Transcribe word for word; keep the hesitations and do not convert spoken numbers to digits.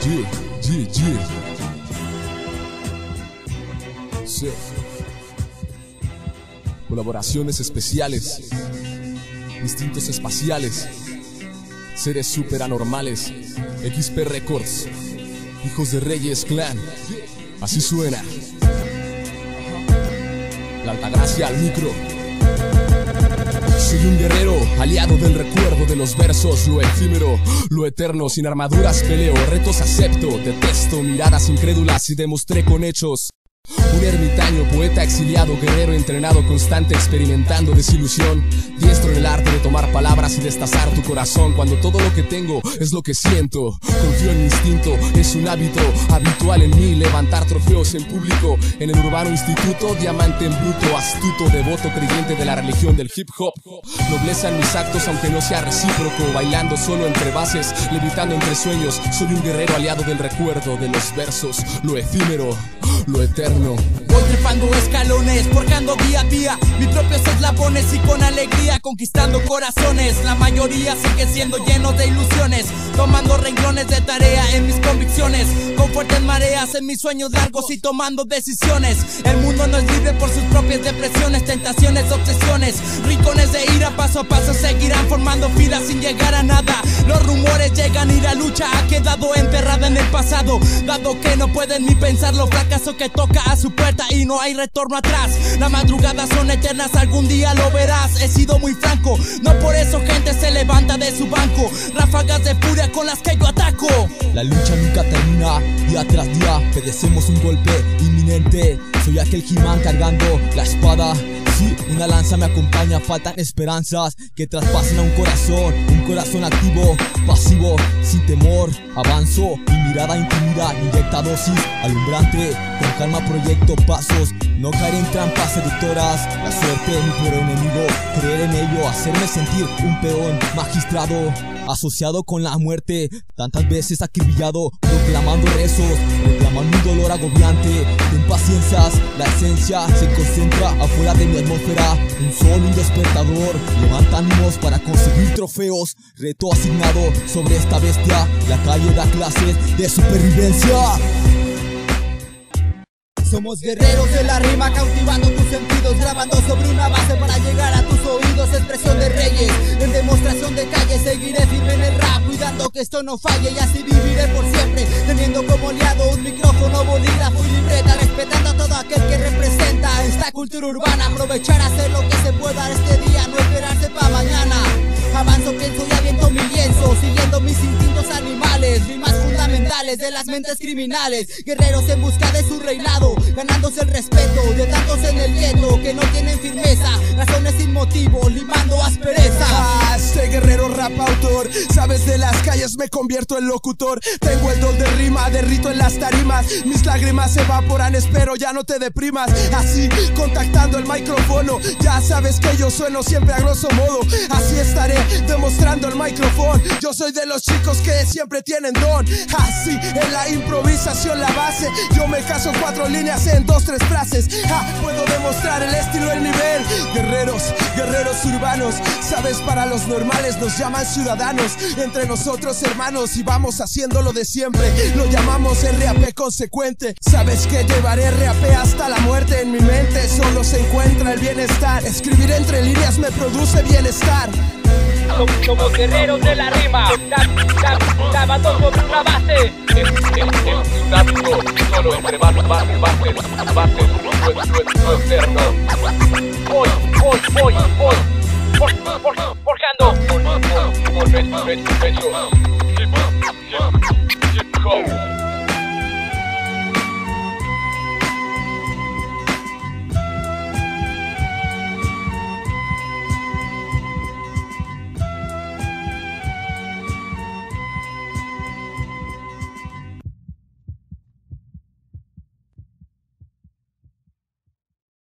Yeah, yeah, yeah. Sí. Colaboraciones especiales, instintos espaciales, seres super anormales, X P Records, Hijos de Reyes Clan. Así suena. La Altagracia al micro. Soy un guerrero, aliado del recuerdo de los versos. Lo efímero, lo eterno, sin armaduras peleo. Retos acepto, detesto miradas incrédulas y demostré con hechos. Un ermitaño, poeta exiliado, guerrero entrenado, constante, experimentando desilusión. Diestro en el arte de tomar palabras y destazar tu corazón. Cuando todo lo que tengo es lo que siento. Confío en mi instinto, es un hábito habitual en mí. Levantar trofeos en público. En el urbano instituto, diamante en bruto. Astuto, devoto, creyente de la religión del hip hop. Nobleza en mis actos aunque no sea recíproco. Bailando solo entre bases, levitando entre sueños. Soy un guerrero aliado del recuerdo de los versos. Lo efímero, lo eterno. Voy trepando escalones, forjando día a día mis propios eslabones y con alegría conquistando corazones. La mayoría sigue siendo llenos de ilusiones, tomando renglones de tarea en mis convicciones, con fuertes mareas en mis sueños largos y tomando decisiones. El mundo no es libre por sus propias depresiones, tentaciones, obsesiones, rincones de ira paso a paso seguirán formando filas sin llegar a nada. Los rumores llegan y la lucha ha quedado enterrada en el pasado, dado que no pueden ni pensarlo, fracaso que toca a su puerta y no hay retorno atrás. Las madrugadas son eternas, algún día lo verás. He sido muy franco, no por eso gente se levanta de su banco. Ráfagas de furia con las que yo ataco. La lucha nunca termina, día tras día padecemos un golpe inminente. Soy aquel He-Man cargando la espada. Sí, una lanza me acompaña, faltan esperanzas que traspasen a un corazón, un corazón activo, pasivo, sin temor. Avanzo, mi mirada intimida, inyecta dosis alumbrante, con calma proyecto pasos, no caer en trampas seductoras. La suerte es mi peor enemigo, creer en ello, hacerme sentir un peón magistrado, asociado con la muerte, tantas veces acribillado, proclamando rezos, proclamando un dolor agobiante. Ten paciencias, la esencia se concentra afuera de mi atmósfera. Un sol, un despertador, levanta ánimos para conseguir trofeos. Reto asignado sobre esta bestia, la calle da clases de supervivencia. Somos guerreros de la rima, cautivando tus sentidos, grabando sobre una base para llegar a tus oídos. Expresión de reyes, en demostración de calle, seguiré firme en el rap, cuidando que esto no falle y así viviré por siempre, teniendo como aliado un micrófono, bolígrafo y libreta, respetando a todo aquel que representa esta cultura urbana. Aprovechar a hacer lo que se pueda este día, no esperarse para mañana. Avanzo, pienso y aviento mi lienzo, siguiendo mis instintos animales, rimas fundamentales de las mentes criminales. Guerreros en busca de su reinado, ganándose el respeto de tantos en el gueto que no tienen firmeza, razones sin motivo, limando aspereza. Ah, soy guerrero rap autor, sabes, de las calles me convierto en locutor. Tengo el don de rima, derrito en las tarimas, mis lágrimas se evaporan, espero ya no te deprimas. Así, contactando el micrófono, ya sabes que yo sueno siempre a grosso modo. Así estaré demostrando el micrófono, yo soy de los chicos que siempre tienen don. Así, en la improvisación la base, yo me caso cuatro líneas en dos, tres frases. Ah, puedo demostrar el estilo, el nivel. Guerreros, guerreros urbanos, sabes, para los normales nos llaman ciudadanos. Entre nosotros hermanos y vamos haciendo lo de siempre, lo llamamos R A P consecuente. Sabes que llevaré R A P hasta la muerte. En mi mente solo se encuentra el bienestar, escribir entre líneas me produce bienestar. Somos guerreros de la rima, grabando sobre una base. Un ámbito solo entre bases, bases, bases, bases, nuestro eterno. Hoy, hoy, hoy, hoy, forjando por nuestro pecho.